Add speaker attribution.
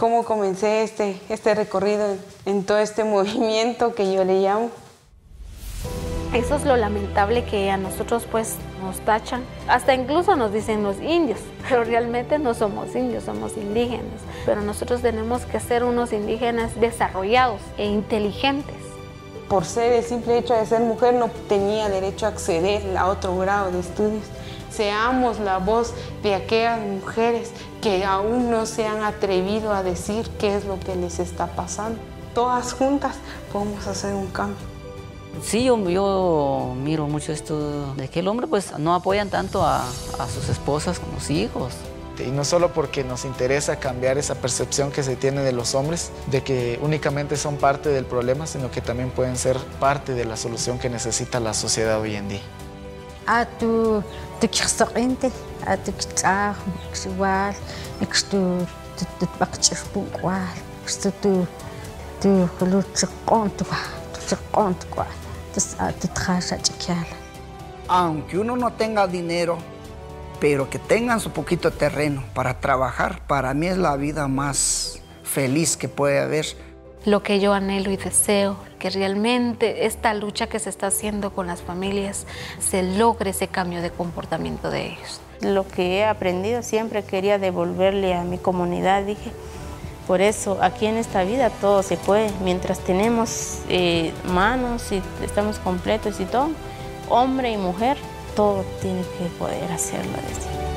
Speaker 1: cómo comencé este recorrido en todo este movimiento que yo le llamo.
Speaker 2: Eso es lo lamentable, que a nosotros pues nos tachan, hasta incluso nos dicen los indios, pero realmente no somos indios, somos indígenas. Pero nosotros tenemos que ser unos indígenas desarrollados e inteligentes.
Speaker 1: Por ser el simple hecho de ser mujer no tenía derecho a acceder a otro grado de estudios. Seamos la voz de aquellas mujeres que aún no se han atrevido a decir qué es lo que les está pasando. Todas juntas podemos hacer un cambio.
Speaker 3: Sí, yo miro mucho esto de que el hombre pues no apoyan tanto a sus esposas con los hijos.
Speaker 4: Y no solo porque nos interesa cambiar esa percepción que se tiene de los hombres, de que únicamente son parte del problema, sino que también pueden ser parte de la solución que necesita la sociedad hoy en día.
Speaker 5: Aunque uno no tenga dinero, pero que tengan su poquito de terreno para trabajar, para mí es la vida más feliz que puede haber.
Speaker 2: Lo que yo anhelo y deseo, que realmente esta lucha que se está haciendo con las familias, se logre ese cambio de comportamiento de ellos.
Speaker 6: Lo que he aprendido siempre quería devolverle a mi comunidad, dije. Por eso, aquí en esta vida todo se puede. Mientras tenemos manos y estamos completos y todo, hombre y mujer, todo tiene que poder hacerlo.